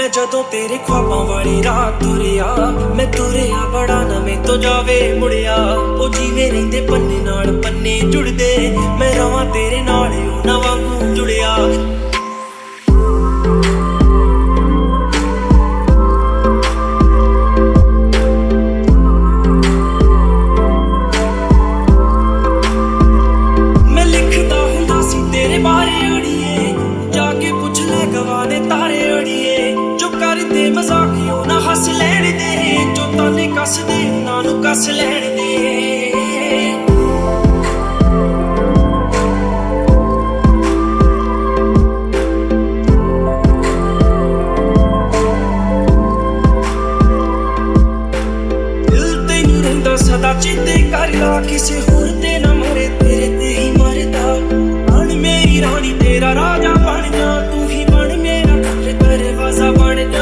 मैं जदों तेरे ख्वाबां वाली रात तुरिया, मैं तुरिया बड़ा ना मैं तो जावे मुड़िया। ओ जीवे रहिंदे पन्ने नाल पन्ने जुड़दे, मैं रवां तेरे नाल ना वांगू जुड़िया। मैं लिखदा हुंदा सी तेरे बारे अड़िए, जाके पुछ ले गवा दे तारे अड़िए। जो करदे मजाकियों ना हस लैण दे, जो ताने कस दे उन्हां नूं कस लैण दे। सदा चेते कर ला किसे होर ते ना मरे, तेरे ते ही मरदा। बन मेरी रानी तेरा राजा बन जा, तू ही बन मेरा घर दरवाजा बन जा।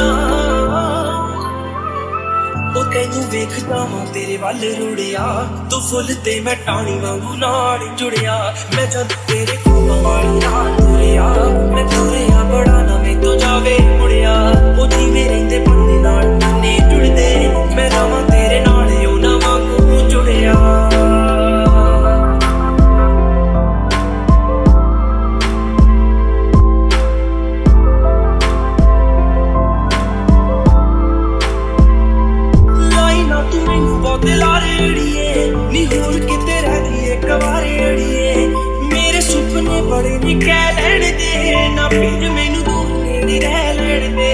ओ तैनू वेखदा वां तेरे वल रुड़िया, तू फुल ते मैं टाणी वांगू नाल जुड़िया। मैं जद तेरे ख्वाबां वाली रात तुरिया, मैं तुरिया बड़ा ना मैं तो जावे मुड़िया। ओ जीवे रहिंदे पन्ने नाल पन्ने जुड़दे, मैं रवां तेरे नाल ना वांगू जुड़िया। लाई ना तू मैनू बहुते लारे अड़िए, नी होर किते रहदी ए कवारे अड़िए। मेरे सुपने बड़े नी कह लैण दे, ना फिर मैनू दूर नेड़े रह लैण दे।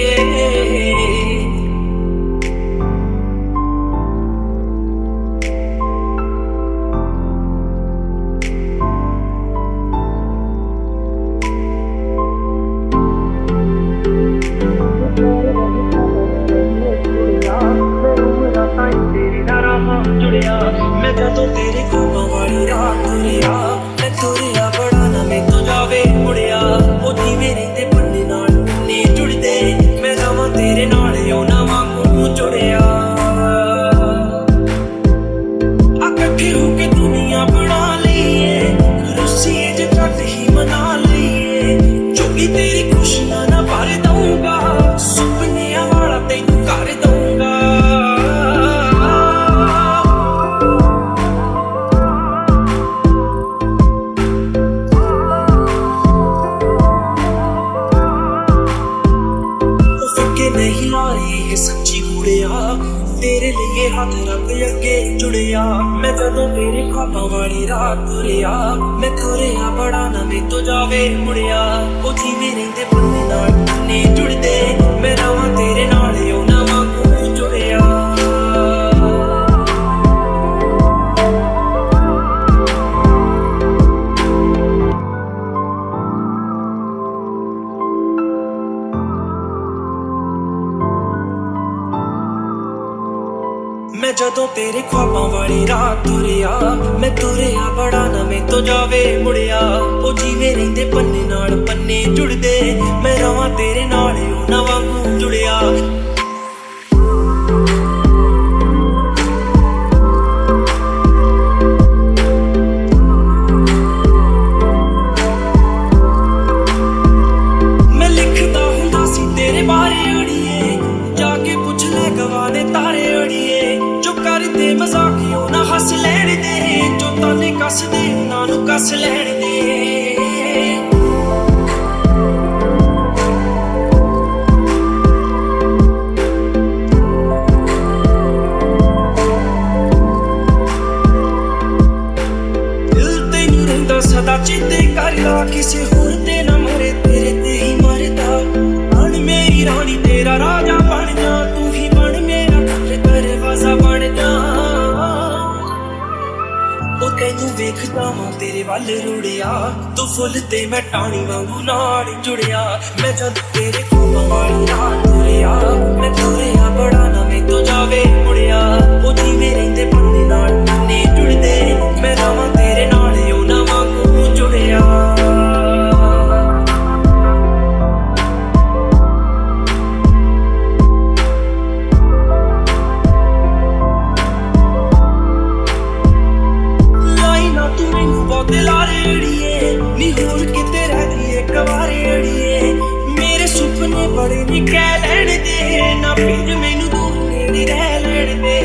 मैं जदों तेरे ख्वाबां वाली रात तुरिया, मैं तुरिया बड़ा ना मैं तो जावे मुड़िया। ओ जीवे रहिंदे पन्ने नाल पन्ने जुड़दे, मैं रवां तेरे नाल ना वांगू जुड़िया। इकट्ठे होके दुनिया बना लईए, रुस्सी जे झट ही मना लईए। चुगी तेरी खुशियां ना भर दूंगा, सुपनियां वाला तैनू कर दूंगा। नहीं लाए सच्ची गुड़िया, तेरे लिए हाथ रख अगे जुड़िया। मैं जदों तेरे ख्वाबां वाली रात तुरिया, मैं तुरिया बड़ा ना मैं तो जावे मुड़िया। ओ जीवे रहिंदे पन्ने नाल पन्ने जुड़दे, मैं रवां तेरे नाल ना वांगू जुड़िया। मैं जदों तेरे ख्वाबां वाली रात तुरिया, मैं तुरिया बड़ा ना मैं तो जावे मुड़िया। ओ जीवे रहिंदे पन्ने नाल पन्ने जुड़दे, मैं रवां तेरे नाल ना वांगू जुड़िया। मैं लिखदा हुंदा सी तेरे बारे अड़िए, जाके पुछ ले गवा दे तारे अड़िए। जो करदे मजाकियों ना हस लैण दे, जो ताने कस दे उन्हां नूं कस लैण दे। दिल तैनू रहिंदा सदा चेते कर ला किसे होर ते ना मरे, तेरे ते ही मरदा। बन मेरी रानी तेरा राजा बन जा, तू ही बन मेरा घर दरवाजा बन जा। ओ तैनू वेखदा वां तेरे वल रुड़िया, तू फुल ते मैं टाणी वांगू नाल जुड़िया। मैं जद तेरे ख्वाबां वाली रात तुरिया, मैं तुरिया बड़ा ना मैं तो जावे मुड़िया। ओ जीवे रहिंदे पन्ने नाल पन्ने जुड़दे, मैं रवां तेरे नाल ना वांगू जुड़िया। लाई ना तू मैनू बहुते लारे अड़िए, नी होर किते रहदी ए कवारे अड़िए। मेरे सुपने बड़े नी कह ना फिर मैनू दूर नेड़े रह लैण दे।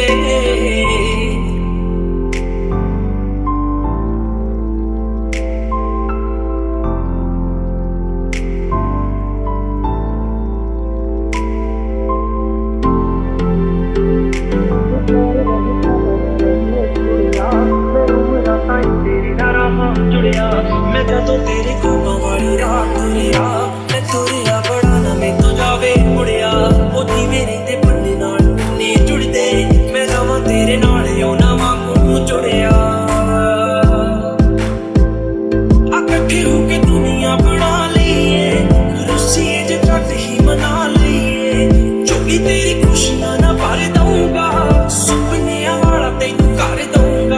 मैं जदों तेरे ख्वाबां वाली रात तुरिया, मैं तुरिया बड़ा ना मैं तो जावे मुड़िया। ओ जिवें रहिंदे पन्ने नाल पन्ने जुड़दे, मैं रवां तेरे नाल ओ ना वांगू जुड़िया। इकट्ठे होके दुनिया बना लईए, रुस्सी च झट ही मना लईए। चुगी तेरी खुशियां ना भर दूंगा, सुपनियां वाला तैनू कर दूंगा।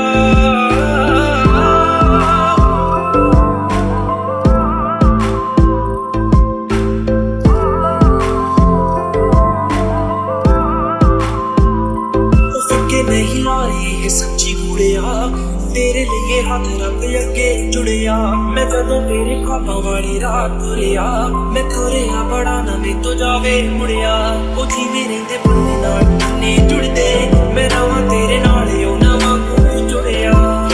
नहीं लाए सच्ची कुड़िया, तेरे लिए हाथ रख अगे जुड़िया। मैं जदों तेरे ख्वाबां वाली रात तुरिया, मैं तुरिया बड़ा ना मैं तो जावे मुड़िया। ओ जिवें रहिंदे पन्ने नाल पन्ने जुड़दे, मैं रवां तेरे नाल ओ ना वांगू जुड़िया।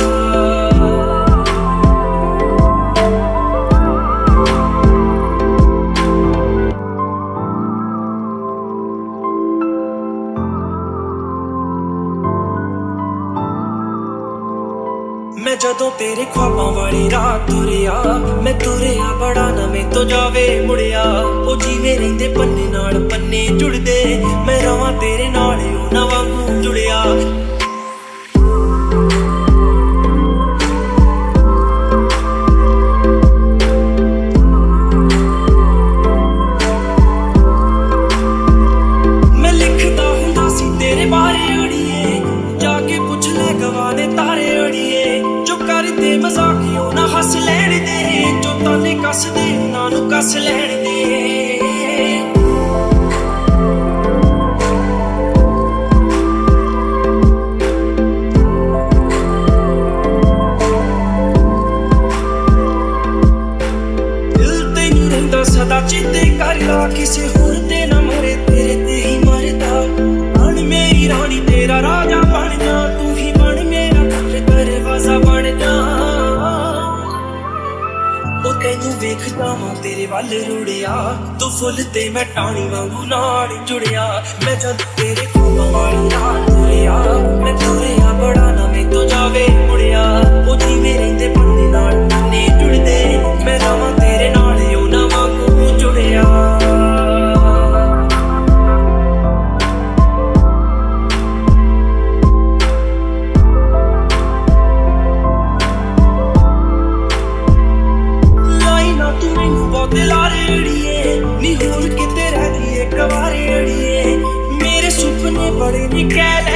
मैं जदों तेरे ख्वाबां वाली रात तुरिया, मैं तुरिया बड़ा ना मैं तो जावे मुड़िया। ओ जिवें रहिंदे पन्ने नाल पन्ने जुड़दे, मैं रवां तेरे नाल ओ ना वांगू जुड़िया। मैं लिखदा हुंदा सी तेरे बारे अड़िए, जाके पुछ ले गवाने तारे अड़िए। करदे मजाकियों ना हस लैण दे, जो ताने कस दे उन्हां नू कस लैण दे। दिल तैनू रहिंदा सदा चेते कर ला, किसे होर ते ना मरे तेरे ते ही मरदा। बन मेरी रानी तेरा राजा बन जा, तू ही बन मेरा दरवाजा बन जा। ओ तैनू वेखदा वां तेरे वल रुड़िया, तू फुल ते मैं टाणी वांगू नाल जुड़िया। मैं जद तेरे ख्वाबां वाली रात तुरिया, मैं तुरिया बड़ा ना मैं तो जावे मुड़िया। ओ जिवें रहिंदे पन्ने नाल पन्ने जुड़दे, मैं रवां तेरे नाल ओ ना वांगू जुड़िया। लारे अड़िए नी होर किते रह जी एक बारे अड़िए, मेरे सुपने बड़े नी कह